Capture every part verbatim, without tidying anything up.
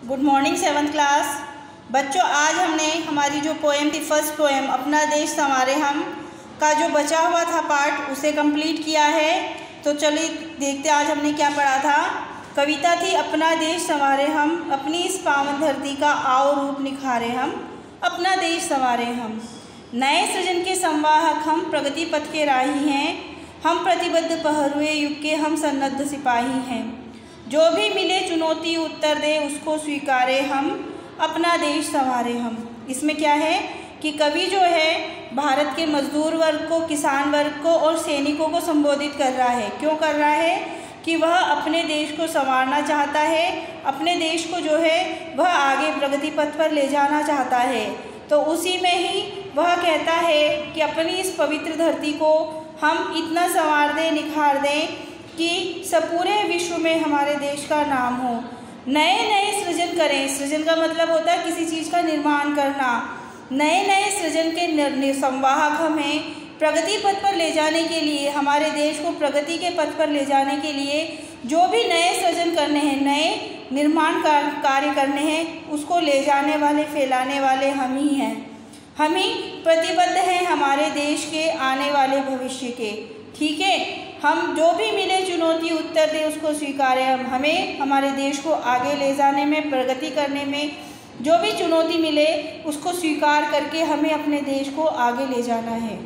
Good morning seventh class बच्चों। आज हमने हमारी जो पोएम थी, फर्स्ट पोएम अपना देश संवारे हम का जो बचा हुआ था पार्ट, उसे कंप्लीट किया है। तो चलिए देखते आज हमने क्या पढ़ा था। कविता थी अपना देश संवारे हम, अपनी इस पावन धरती का आओ रूप निखारे हम, अपना देश संवारे हम। नए सृजन के संवाहक हम, प्रगति पथ के राही हैं हम, प्रतिबद्ध पहरुए युग के हम सन्नद्ध सिपाही हैं। जो भी मिले चुनौती उत्तर दे उसको स्वीकारे हम, अपना देश संवारे हम। इसमें क्या है कि कवि जो है भारत के मजदूर वर्ग को, किसान वर्ग को और सैनिकों को संबोधित कर रहा है। क्यों कर रहा है कि वह अपने देश को संवारना चाहता है, अपने देश को जो है वह आगे प्रगति पथ पर ले जाना चाहता है। तो उसी में ही वह कहता है कि अपनी इस पवित्र धरती को हम इतना संवार दें, निखार दें कि सब पूरे विश्व में हमारे देश का नाम हो। नए नए सृजन करें। सृजन का मतलब होता है किसी चीज़ का निर्माण करना। नए नए सृजन के संवाहक हमें प्रगति पथ पर ले जाने के लिए, हमारे देश को प्रगति के पथ पर ले जाने के लिए जो भी नए सृजन करने हैं, नए निर्माण कार्य करने हैं, उसको ले जाने वाले, फैलाने वाले हम ही हैं। हम ही प्रतिबद्ध हैं हमारे देश के आने वाले भविष्य के। ठीक है, हम जो भी मिले चुनौती उत्तर दे उसको स्वीकारें हम। हमें हमारे देश को आगे ले जाने में, प्रगति करने में जो भी चुनौती मिले उसको स्वीकार करके हमें अपने देश को आगे ले जाना है।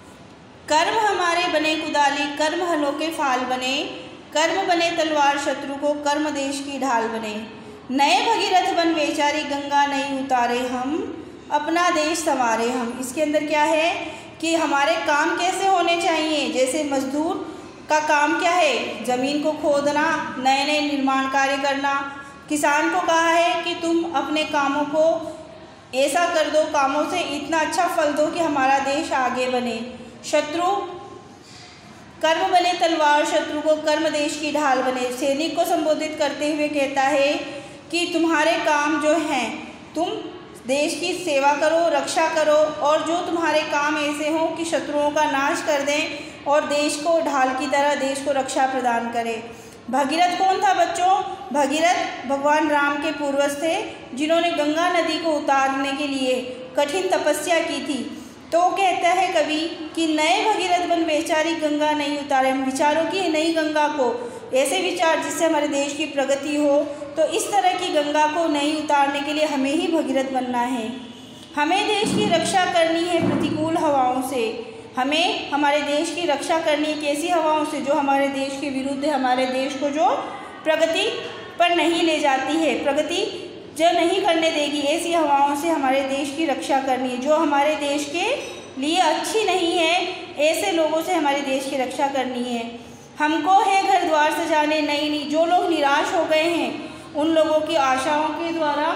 कर्म हमारे बने कुदाली, कर्म हलों के फाल बने, कर्म बने तलवार शत्रु को, कर्म देश की ढाल बने। नए भगीरथ बन बेचारी गंगा नहीं उतारे हम, अपना देश संवारे हम। इसके अंदर क्या है कि हमारे काम कैसे होने चाहिए। जैसे मजदूर का काम क्या है, ज़मीन को खोदना, नए नए निर्माण कार्य करना। किसान को कहा है कि तुम अपने कामों को ऐसा कर दो, कामों से इतना अच्छा फल दो कि हमारा देश आगे बने। शत्रु कर्म बने तलवार शत्रु को, कर्म देश की ढाल बने। सैनिक को संबोधित करते हुए कहता है कि तुम्हारे काम जो हैं, तुम देश की सेवा करो, रक्षा करो, और जो तुम्हारे काम ऐसे हों कि शत्रुओं का नाश कर दें और देश को ढाल की तरह देश को रक्षा प्रदान करें। भगीरथ कौन था बच्चों? भगीरथ भगवान राम के पूर्वज थे, जिन्होंने गंगा नदी को उतारने के लिए कठिन तपस्या की थी। तो कहता है कवि कि नए भगीरथ बन बेचारी गंगा नहीं उतारे। हम विचारों की नई गंगा को, ऐसे विचार जिससे हमारे देश की प्रगति हो, तो इस तरह की गंगा को नहीं उतारने के लिए हमें ही भगीरथ बनना है। हमें देश की रक्षा करनी है प्रतिकूल हवाओं से। हमें हमारे देश की रक्षा करनी है कैसी हवाओं से? जो हमारे देश के विरुद्ध है, हमारे देश को जो प्रगति पर नहीं ले जाती है, प्रगति जो नहीं करने देगी, ऐसी हवाओं से हमारे देश की रक्षा करनी है। जो हमारे देश के लिए अच्छी नहीं है, ऐसे लोगों से हमारे देश की रक्षा करनी है। हमको है घर द्वार सजाने नई नई। जो लोग निराश हो गए हैं उन लोगों की आशाओं के द्वारा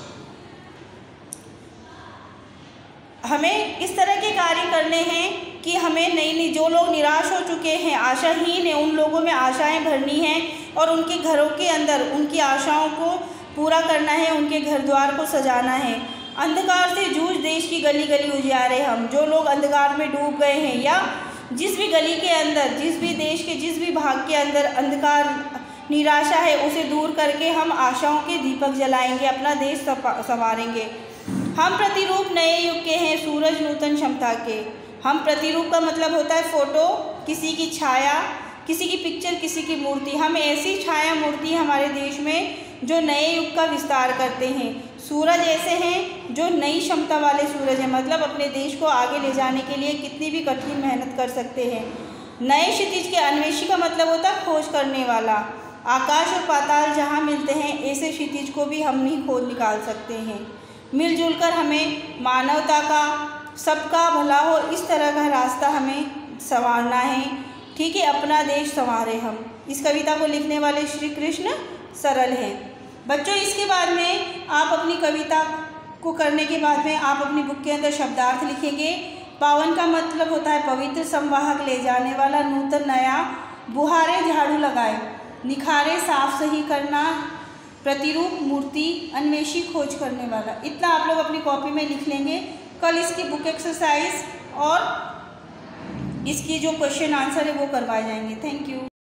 हमें इस तरह के कार्य करने हैं कि हमें नई नई, जो लोग निराश हो चुके हैं, आशाहीन हैं, उन लोगों में आशाएं भरनी हैं और उनके घरों के अंदर उनकी आशाओं को पूरा करना है, उनके घर द्वार को सजाना है। अंधकार से जूझ देश की गली गली उजियारे हम। जो लोग अंधकार में डूब गए हैं या जिस भी गली के अंदर, जिस भी देश के जिस भी भाग के अंदर अंधकार, निराशा है, उसे दूर करके हम आशाओं के दीपक जलाएंगे, अपना देश संवारेंगे। हम प्रतिरूप नए युग के हैं, सूरज नूतन क्षमता के। हम प्रतिरूप का मतलब होता है फोटो, किसी की छाया, किसी की पिक्चर, किसी की मूर्ति। हम ऐसी छाया मूर्ति हमारे देश में जो नए युग का विस्तार करते हैं। सूरज ऐसे हैं जो नई क्षमता वाले सूरज हैं, मतलब अपने देश को आगे ले जाने के लिए कितनी भी कठिन मेहनत कर सकते हैं। नए क्षितिज के अन्वेषी का मतलब होता है खोज करने वाला। आकाश और पाताल जहाँ मिलते हैं, ऐसे क्षितिज को भी हम ही खोज निकाल सकते हैं। मिलजुल कर हमें मानवता का, सबका भला हो, इस तरह का रास्ता हमें संवारना है। ठीक है, अपना देश संवारे हम। इस कविता को लिखने वाले श्री कृष्ण सरल हैं। बच्चों, इसके बाद में आप अपनी कविता को करने के बाद में आप अपनी बुक के अंदर शब्दार्थ लिखेंगे। पावन का मतलब होता है पवित्र, संवाहक, ले जाने वाला, नूतन, नया। बुहारे झाड़ू लगाए, निखारे साफ सही करना, प्रतिरूप मूर्ति, अन्वेषी खोज करने वाला। इतना आप लोग अपनी कॉपी में लिख लेंगे। कल इसकी बुक एक्सरसाइज और इसकी जो क्वेश्चन आंसर है वो करवाए जाएंगे। Thank you.